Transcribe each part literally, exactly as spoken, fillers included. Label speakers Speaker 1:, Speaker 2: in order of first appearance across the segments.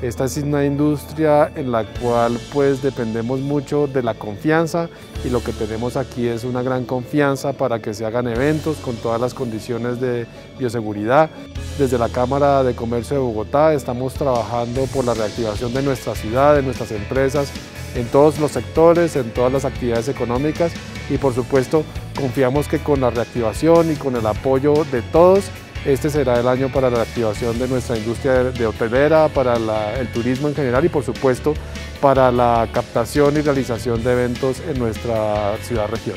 Speaker 1: Esta es una industria en la cual pues dependemos mucho de la confianza y lo que tenemos aquí es una gran confianza para que se hagan eventos con todas las condiciones de bioseguridad. Desde la Cámara de Comercio de Bogotá estamos trabajando por la reactivación de nuestra ciudad, de nuestras empresas, en todos los sectores, en todas las actividades económicas y por supuesto confiamos que con la reactivación y con el apoyo de todos, este será el año para la reactivación de nuestra industria de, de hotelera, para la, el turismo en general y por supuesto para la captación y realización de eventos en nuestra ciudad-región.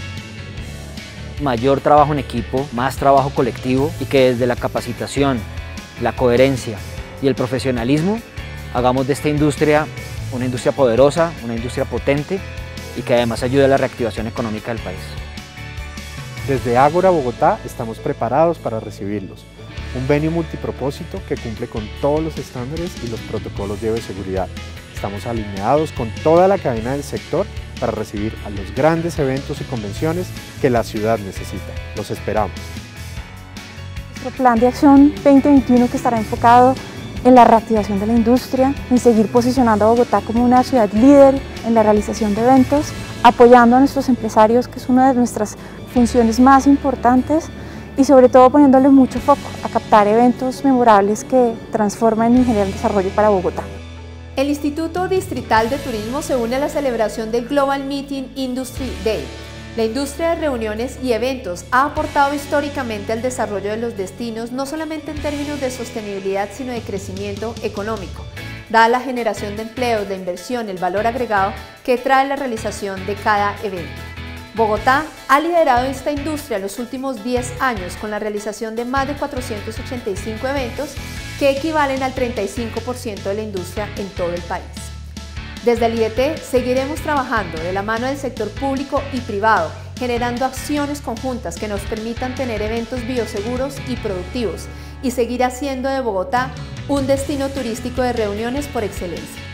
Speaker 2: Mayor trabajo en equipo, más trabajo colectivo y que desde la capacitación, la coherencia y el profesionalismo hagamos de esta industria una industria poderosa, una industria potente y que además ayude a la reactivación económica del país.
Speaker 3: Desde Ágora Bogotá estamos preparados para recibirlos. Un venue multipropósito que cumple con todos los estándares y los protocolos de bioseguridad. Estamos alineados con toda la cadena del sector para recibir a los grandes eventos y convenciones que la ciudad necesita. Los esperamos.
Speaker 4: Nuestro plan de acción veinte veintiuno que estará enfocado en la reactivación de la industria, en seguir posicionando a Bogotá como una ciudad líder en la realización de eventos, apoyando a nuestros empresarios, que es una de nuestras funciones más importantes, y sobre todo poniéndole mucho foco a captar eventos memorables que transforman y generan desarrollo para Bogotá.
Speaker 5: El Instituto Distrital de Turismo se une a la celebración del Global Meeting Industry Day. La industria de reuniones y eventos ha aportado históricamente al desarrollo de los destinos, no solamente en términos de sostenibilidad, sino de crecimiento económico, dada la generación de empleos, de inversión, el valor agregado que trae la realización de cada evento. Bogotá ha liderado esta industria en los últimos diez años con la realización de más de cuatrocientos ochenta y cinco eventos que equivalen al treinta y cinco por ciento de la industria en todo el país. Desde el I D T seguiremos trabajando de la mano del sector público y privado, generando acciones conjuntas que nos permitan tener eventos bioseguros y productivos y seguir haciendo de Bogotá un destino turístico de reuniones por excelencia.